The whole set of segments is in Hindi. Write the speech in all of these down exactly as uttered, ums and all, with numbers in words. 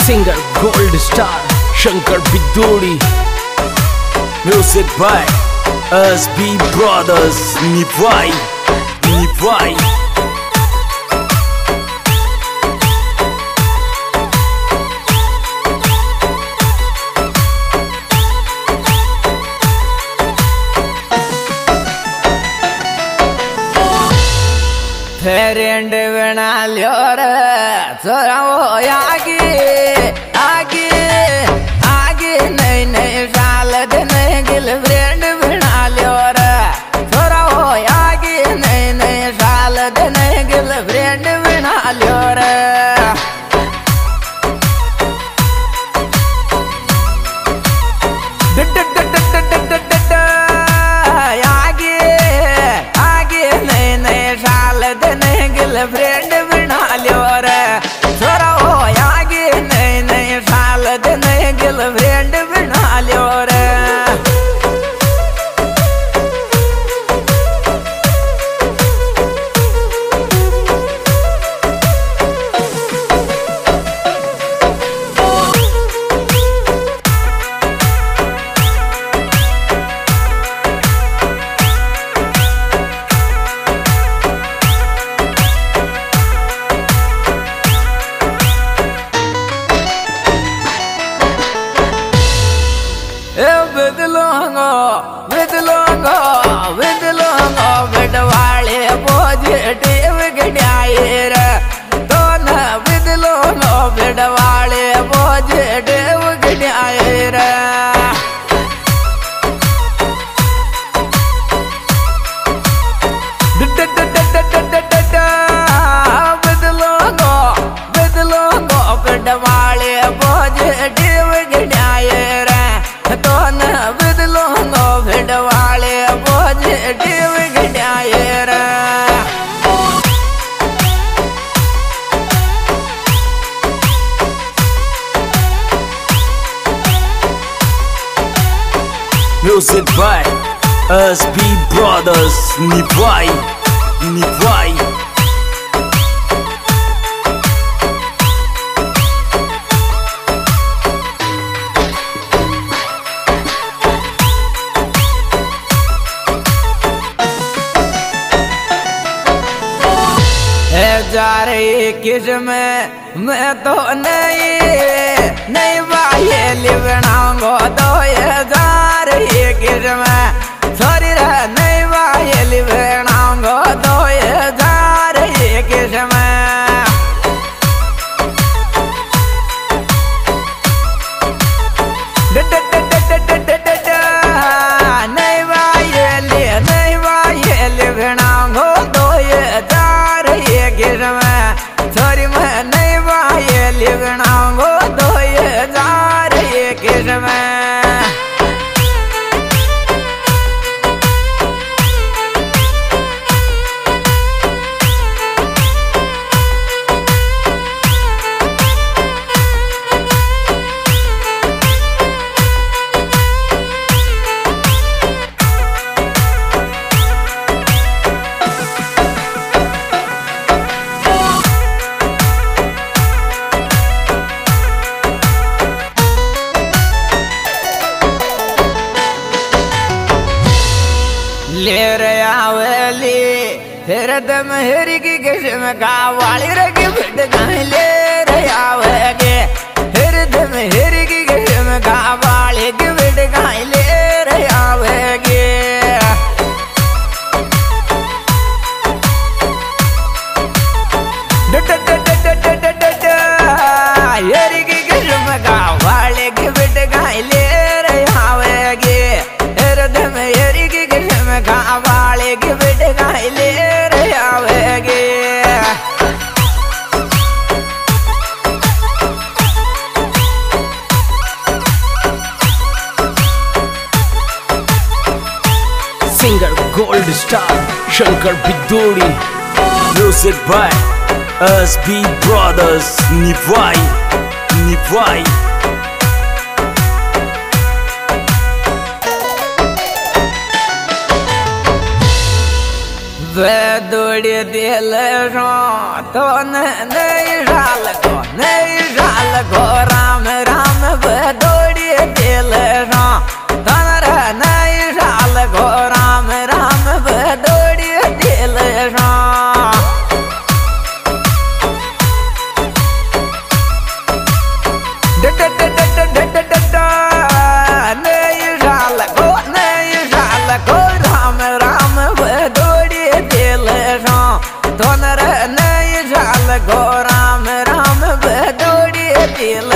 Singer Gold Star Shankar Biduri. Music by S B Brothers. Nivai Nivai friend बना लियो रे थोड़ा वो आगे आगे आगे नहीं नहीं साल नहीं गिल फ्रेंड बना लियो रे थोड़ा वो आगे नहीं नहीं साल नहीं गिल फ्रेंड बना लियो रे फ्रेंड बना लियो रे छोरा हो आगे नहीं नहीं साल नहीं गिल फ्रेंड बना लियो रे विदलोंगो विदलोंगो विदलोंगो बिडवाले पॉजिटिव गड्याए रे तो न विदलोंगो बिडवाले पॉजिटिव गड्याए रे विदलोंगो विदलोंगो बिडवाले पॉजिटिव गड्याए रे तो न विदलोंगो भिडवाले पॉजिटिव गड्याए रे Music by S B Brothers. Nivai Nivai जा रही किस्म मैं तो नहीं नहीं बाहे लिवनांगो दो जा रही किस्म सॉरी रे नहीं बाहे लिवनांगो दो जा रही किस्म नहीं बाहे ले नहीं बाहे लिवनांगो दो जा छोरी मैं नहीं बाहे लिवनांगो दो हजार किस में ले रे आवली फिर दम हरी की किस्म का वाली रगी फिट गाय ले रे आवेगे फिर दम हरी की किस्म का वाली की फिट गाय ले रे आवेगे हरी की किस्म का वाली की फिट गाय ले रे आवेगे फिर दम हरी की वाले के बेटे गाय ले रे आवेगे Singer Gold Star Shankar Biduri. Music by S B Brothers. Nivai Nivai वे दौड़े दिल तो नहीं साल को नहीं साल को सोनर नहीं झाल गो राम राम बदोड़ी दिल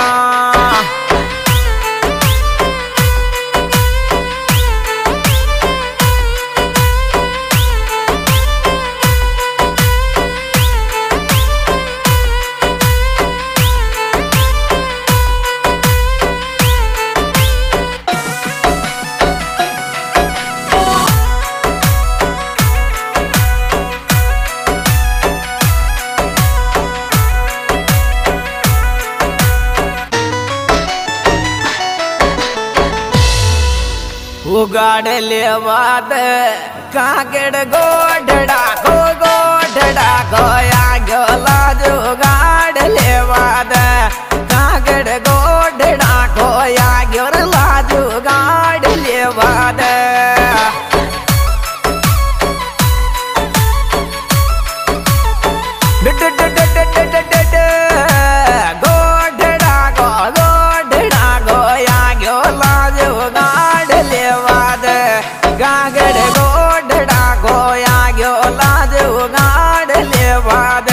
उगाड़ लेवाद कागड़ गोढ़ा गो गोढ़ा गोया गोला जुगाड़ लेवाद कागड़ गोढ़ा गोया गोला जुगाड़ लेवाद गोढ़ा गो गोढ़ा गोया गोला जुगाड़ लेवाद गागड़ गोढ़ा गोया गोला जुगाड़ लेवाद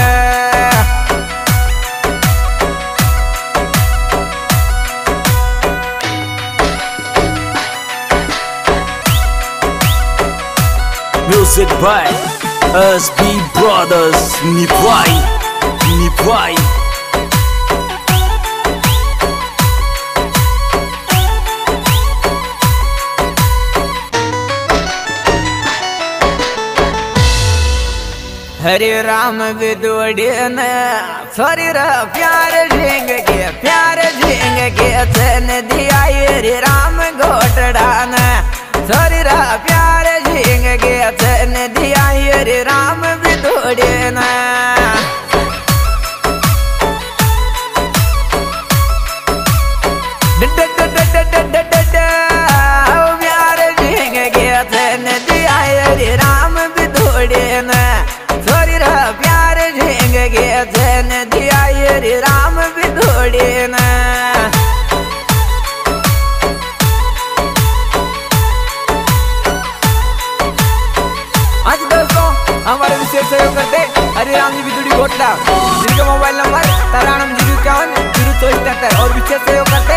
Music by S B Brothers. Nivai, Nivai. हरे राम विदोड़न शरीर प्यार झिंग के प्यार झिंग के चन दिया रे राम घोटड़ान शरीर प्यार झिंग के चन दिया रे राम विदोड़न प्यार झिंग के चन दिया रे राम विदोड़न शरीर प्यार झेंग गे जन दिया रे राम विदोड़े न आज दोस्तों हमारे विशेष सहयोग करते हरे राम जी विदुड़ी घोटला जिनका मोबाइल नंबर तरानम जीरो इक्यावन जीरो चौबीस तिहत्तर और विशेष सहयोग करते